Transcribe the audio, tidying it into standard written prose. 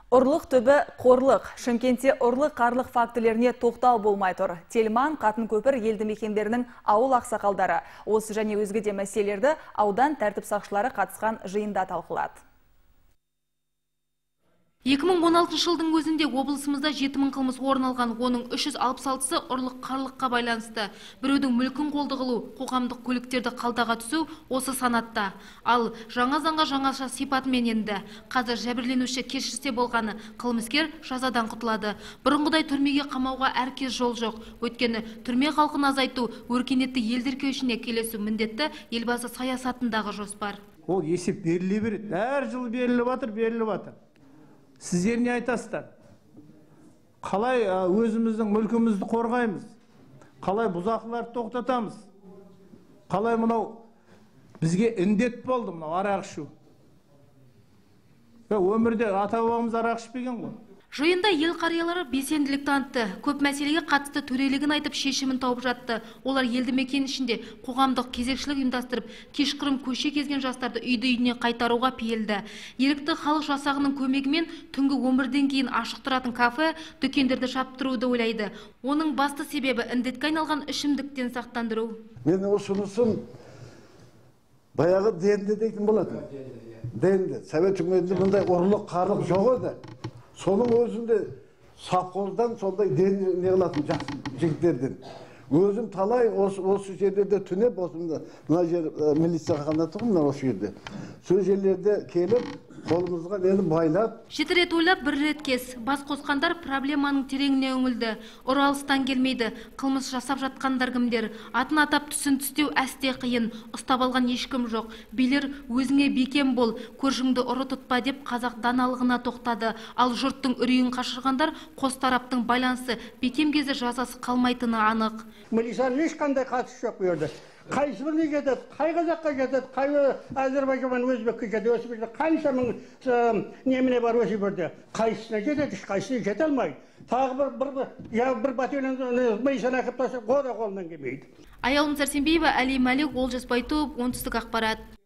Ұрлық түбі қорлық. Шымкентте ұрлық қарлық фактілеріне тоқтау болмай тұр. Телман, Қатын көпір елді мекендерінің ауыл ақсақалдары. Осы және өзге де мәселелерді аудан тәртіп сақшылары қатысқан жиында талқылады. 2016 жылдың өзінде облысымызда 7000 қылмыс орын алған, оның 366-сы ұрлық қарлыққа байланысты. Біреудің мүлкін қолды қылу, қоғамдық көліктерді қалтаға түсу осы санатта. Ал жаңа заңға жаңаша сипатымен енді. Қазір жәбірленуші кешірсе болғаны, қылмыскер жазадан құтылады. Бұрынғыдай түрмеге қамауға әркез жол жоқ. Өйткені түрме халқын азайту, өркениетті елдер көшіне келесу міндетті елбасы саясатындағы жоспар. Ол есеп беріле береді. Әр жыл беріліп жатыр. Сіздер не айтасыздар? Қалай өзіміздің мүлкімізді қорғаймыз? Қалай бұзақыларды тоқтатамыз? Қалай мынау бізге індет болды мынау арақ ішу? Өмірде ата-бабамыз арақ ішпеген ғой. Жиында ел қариялары белсенділік танытты. Көп мәселеге қатысты төрелігін айтып шешімін тауып жатты. Олар елді мекен ішінде қоғамдық кезекшілік ұйымдастырып, кешқұрым көше кезген жастарды үйді-үйіне қайтаруға пейілді. Ерікті халық жасағының көмегімен түнгі 11-ден кейін ашық тұратын кафе, дүкендерді шаптыруды ойлайды. Оның басты себебі індетке айналған ішімдіктен сақтандыру. Мен ұсынысым баяғы денді дейтін болады. Денді. Совет үкіметінде бұндай ұрлық, қарлық жоқ еді. Соның өзінде сапқоздан сондай ден не қылатын жігіттерден. Өзім талай осы жерлерде түнеп, мына жер милицияға қанаты ғой, осы жерде. Сол жерлерде келіп, қолымызға нені байлап. 7 рет ойлап, 1 рет кес. Бас қосқандар проблеманың тереңіне үңілді. Оралыстан келмейді. Қылмыс жасап жатқандар кімдер? Атын атап түсін түстеу әсте қиын. Ұстап алған ешкім жоқ. Билер өзіңе бекем бол, көршіңді ұры тұтпа деп қазақ даналығына тоқтады. Ал жұрттың үрейін қашырғандар қос тараптың байланысы бекем кезде жазасы қалмайтыны анық. Милицияның ешқандай қатысы жоқ бұл жерде. Қайсы біріне кетеді, қай қазаққа кетеді, қай Әзербайжан өзбекке кетеді, осы бірде қанша мың неміне бар осы бірде. Қайсысына кетеді, қайсысына жете алмайды. Тағы бір батальон милицияны әкеп тастап, қолынан келмейді. Аялым Сәрсенбиева, Әли Мәлік, Олжас Байтуов, оңтүстік ақпарат.